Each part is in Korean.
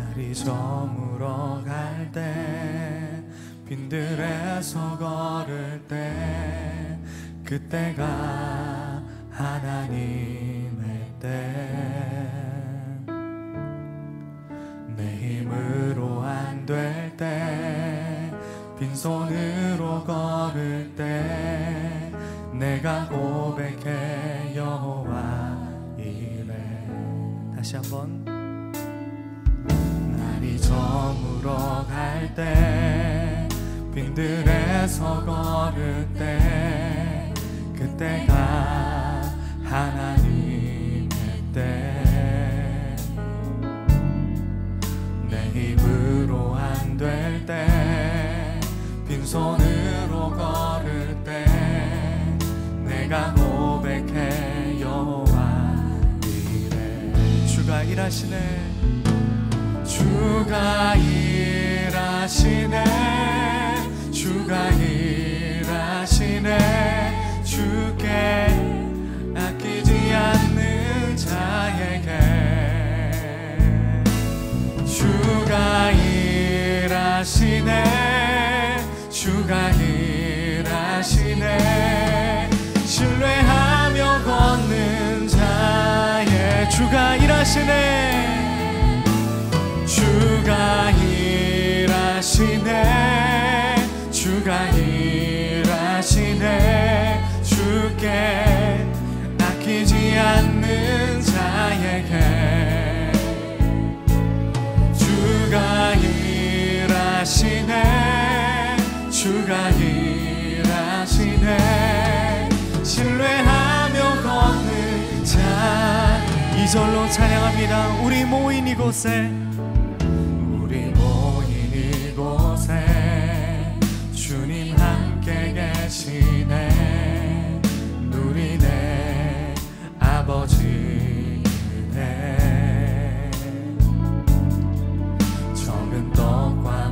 날이 저물어 갈 때, 빈들에서 걸을 때, 그때가 하나님의 때. 내 힘으로 안 될 때, 빈손으로 걸을 때, 내가 고백해 여호와 이래. 다시 한번. 날이 저물어 갈 때, 빈들에서 걸을 때, 그때가 하나님의 때. 내 힘으로 안 될 때, 빈손으로 걸을 때, 내가 고백해 여호와 이래. 주가 일하시네. 주가 일하시네. 주가 일하시네. 주께 아끼지 않는 자에게. 주가 일하시네. 주가 일하시네. 신뢰하며 걷는 자의. 주가 일하시네. 주가 일하시네. 주가 일하시네. 주께 아끼지 않는 자에게. 주가 일하시네. 주가 일하시네. 신뢰하며 걷는 자. 2절로 찬양합니다. 우리 모인 이곳에, 우리 모인 이곳에 주님 함께 계시네. 누리네 아버지 은혜. 적은 떡과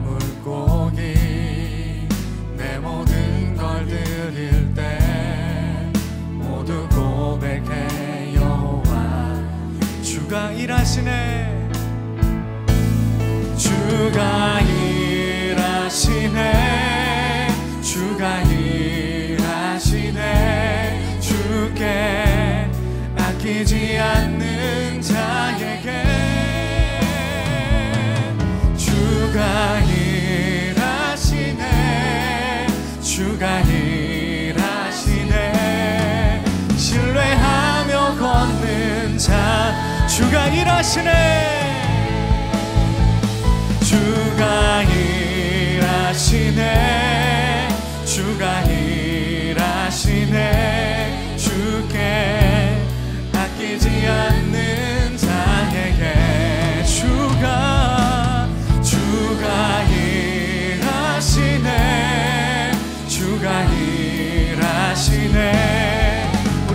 물고기 내 모든 걸 드릴 때, 모두 고백해 여호와. 주가 일하시네. 주가 일하시네. 주가 일하시네. 주께 아끼지 않는 자에게. 주가 일하시네. 주가 일하시네. 신뢰하며 걷는 자. 주가 일하시네. 주가 일하시네. 주가 일하시네. 주께 아끼지 않는 자에게. 주가 일하시네. 주가 일하시네.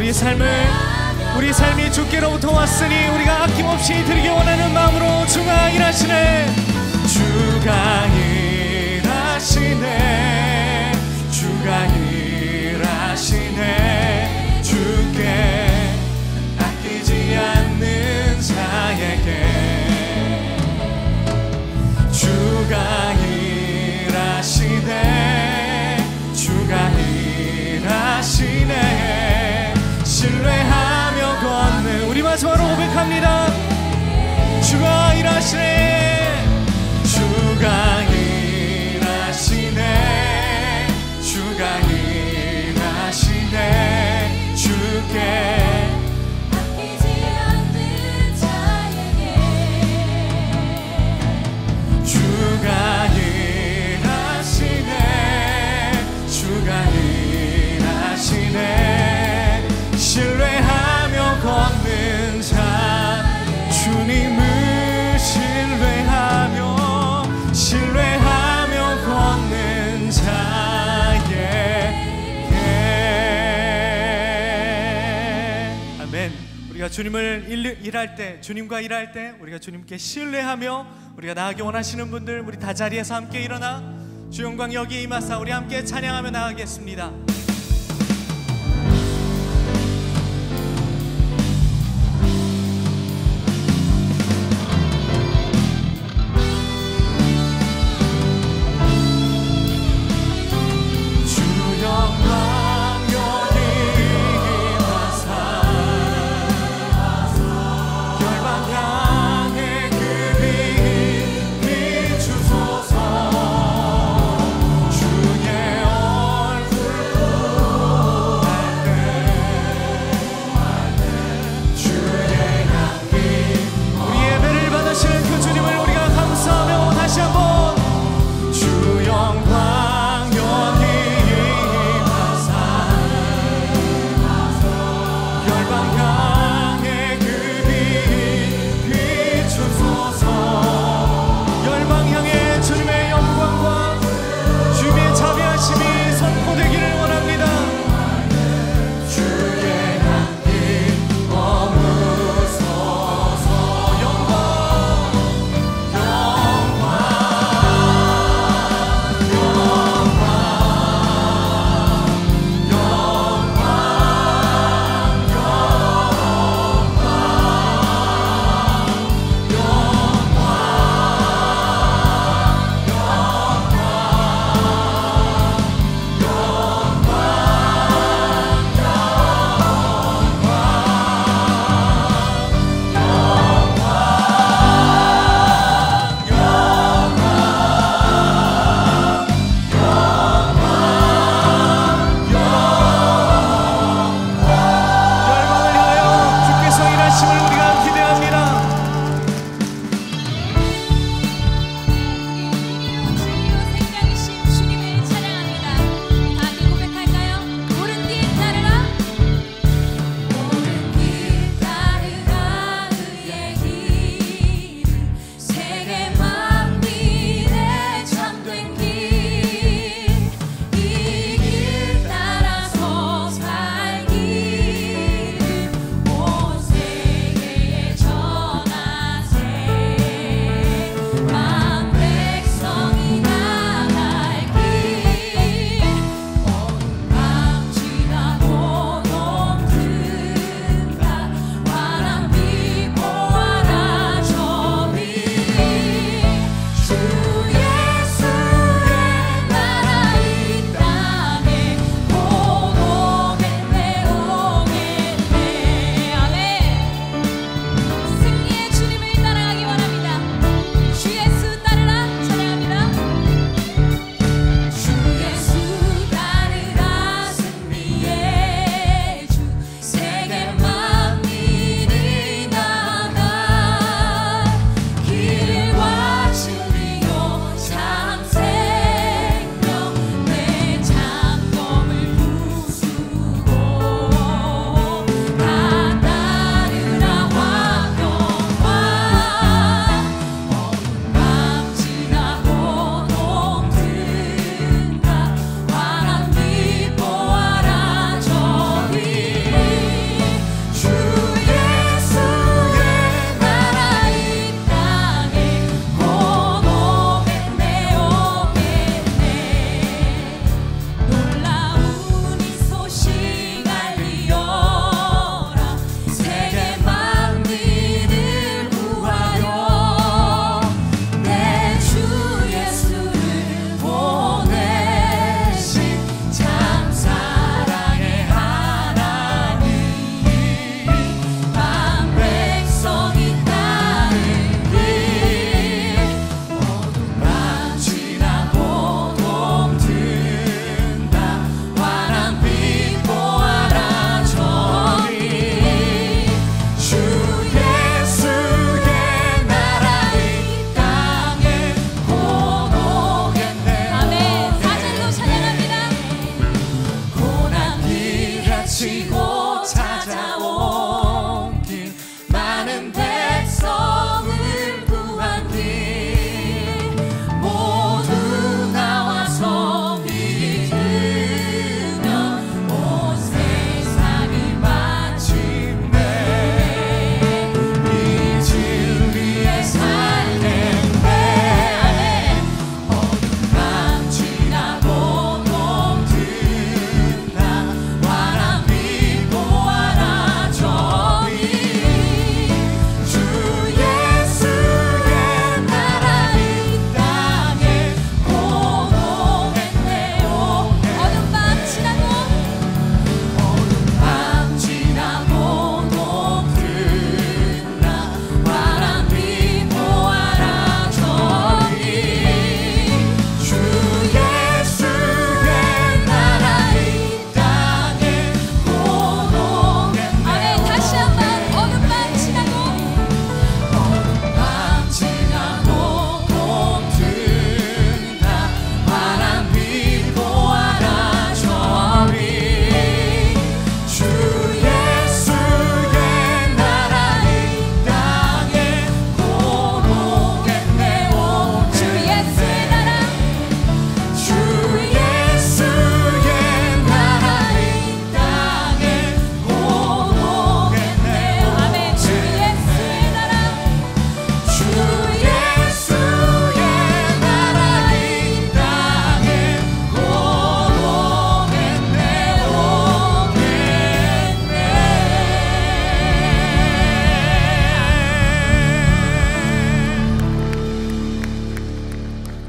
우리 삶이 주께로부터 왔으니 우리가 아낌없이 드리기 원하는 마음으로 주가 일하시네. 주가 일하시네. 주가 일하시네. 주께 아끼지 않는 자에게. 주가 일하시네. 주가 일하시네. 신뢰하며 걷는. 우리 마지막으로 고백합니다. 주가 일하시네. 주가 일하시네. 주가 일하시네. 주께 아끼지 않는 자에게. 주가 일하시네. 주가 일하시네. 신뢰하며 걷는 자. 주님을 신뢰하며 걷는 자에게. 아멘. 우리가 주님을 일할 때, 주님과 일할 때, 우리가 주님께 신뢰하며 우리가 나아가기 원하시는 분들, 우리 다 자리에서 함께 일어나 주 영광 여기에 임하사 우리 함께 찬양하며 나아가겠습니다.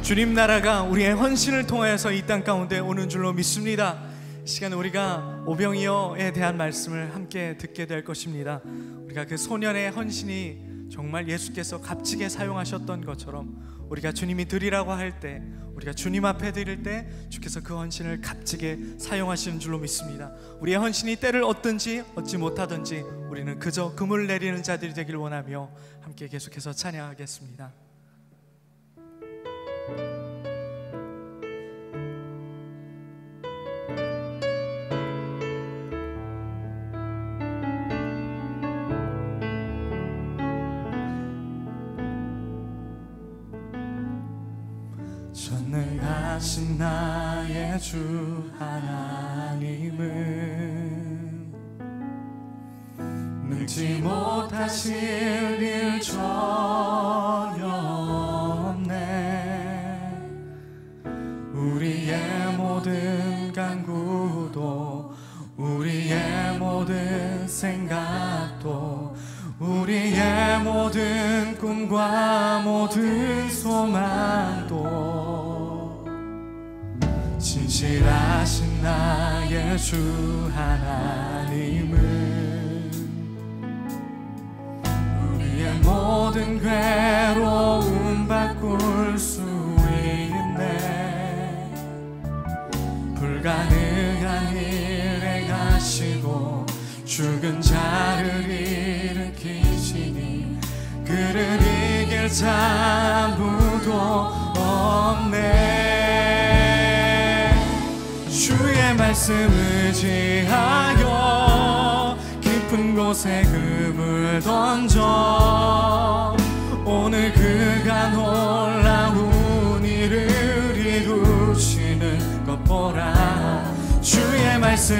주님 나라가 우리의 헌신을 통하여서 이 땅 가운데 오는 줄로 믿습니다. 이 시간에 우리가 오병이어에 대한 말씀을 함께 듣게 될 것입니다. 우리가 그 소년의 헌신이 정말 예수께서 값지게 사용하셨던 것처럼 우리가 주님이 드리라고 할 때, 우리가 주님 앞에 드릴 때 주께서 그 헌신을 값지게 사용하시는 줄로 믿습니다. 우리의 헌신이 때를 얻든지 얻지 못하든지 우리는 그저 금을 내리는 자들이 되길 원하며 함께 계속해서 찬양하겠습니다. 전능하신 나의 주 하나님은 능지 못하실 일 전혀 없네. 우리의 모든 간구도 우리의 모든 생각도 우리의 모든 꿈과 모든 소망도 진실하신 나의 주 하나님은 우리의 모든 괴로움 바꿀 수 있네. 불가능한 일 행하시고 죽은 자를 일으키시니 그를 이길 자 아무도 없네. 주의 말씀 의지하여 깊은 곳에 금을 던져 오늘 그가 놀라운 일을 이루시는 것 보라. 주의 말씀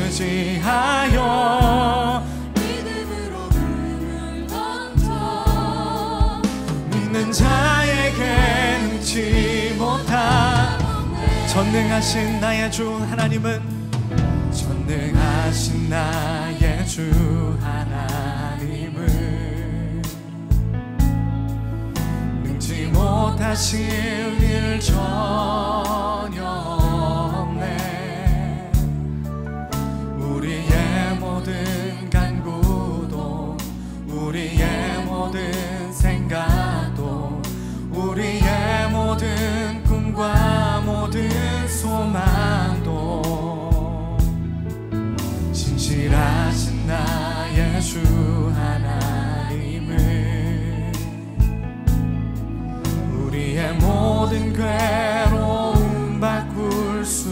의지하여 믿음으로 금을 던져 믿는 자에게 능치 못한 전능하신 나의 주 하나님은 전능하신 나의 주 하나님은 능지 못하실 일 전혀 없네. 우리의 모든 간구도 우리의 모든 생각도 우리의 모든 꿈과 모든 소망도 진실하신 나의 주 하나님은 우리의 모든 괴로움 바꿀 수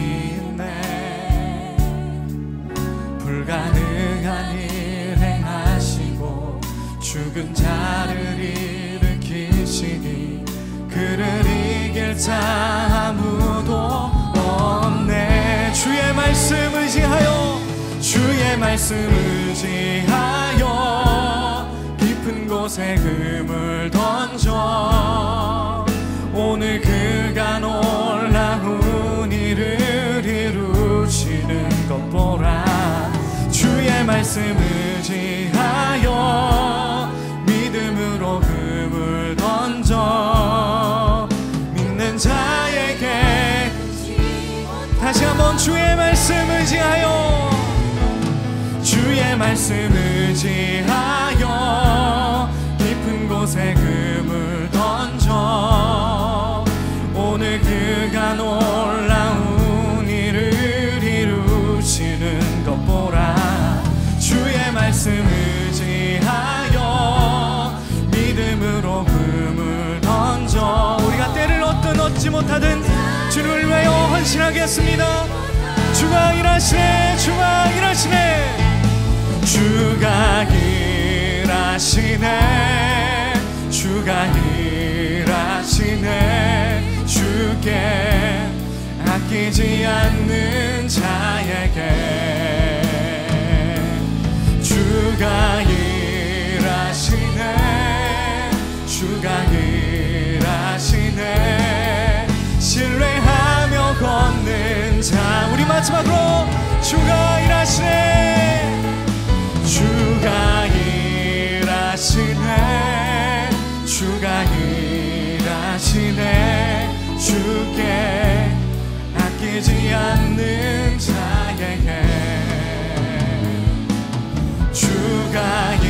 있네. 불가능한 일 행하시고 죽은 자를 일으키시니 그를 이길 자 아무도 없네. 주의 말씀 의지하여 주의 말씀 의지하여 깊은 곳에 금을 던져 오늘 그가 놀라운 일을 이루시는 것 보라. 주의 말씀 의지하여 믿음으로 금을 던져 믿는 자에게 다시 한번 주의 말씀 의지하여 주의 말씀 의지하여 깊은 곳에 금을 던져 오늘 그가 놀라운 일을 이루시는 것 보라. 주의 말씀 의지하여 믿음으로 금을 던져 우리가 때를 얻든 얻지 못하든 주를 위하여 헌신하겠습니다. 주가 일하시네. 주가 일하시네. 주가 일하시네. 주가 일하시네. 주께 아끼지 않는 자에게 주가 일하시네. 주가 일하시네. 신뢰하며 걷는 자 우리 마지막으로 주가 일하시네. 주가 일하시네. 주가 일하시네. 주께 아끼지 않는 자에게 주가